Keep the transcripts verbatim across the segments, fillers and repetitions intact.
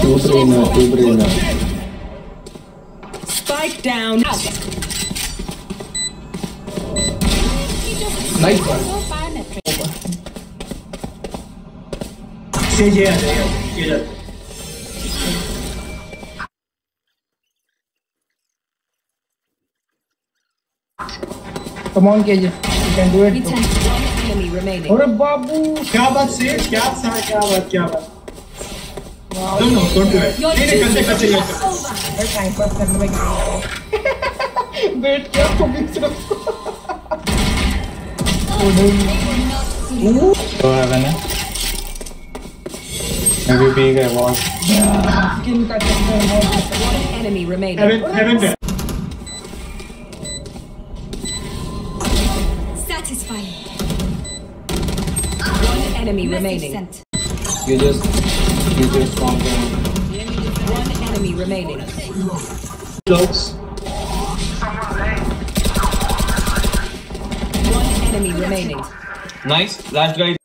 Two brainer, two brainer. Spike down. Nice one. Yeah, yeah, yeah, yeah. Come on, K J. You can do it. One enemy remaining. अरे बाबू क्या बात से क्या सा क्या बात क्या बात don't know don't do it नहीं नहीं करते करते करते मैं टाइम पास करने में क्या वेट किया तो भी सिर्फ तो है ना M V P का अवार्ड स्किन का चक्कर है One enemy remaining. heaven heaven there Satisfying. One enemy remaining. you just you just spawn One enemy remaining. close One enemy remaining. nice last guy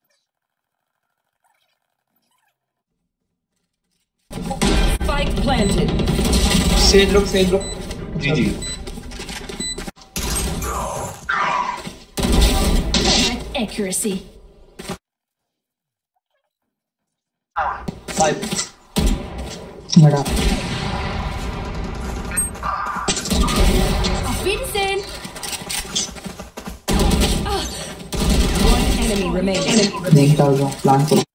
Spike planted. sage look sage look G G Accuracy. five बड़ा Vincent. One enemy remaining. देखता हूँ plan करो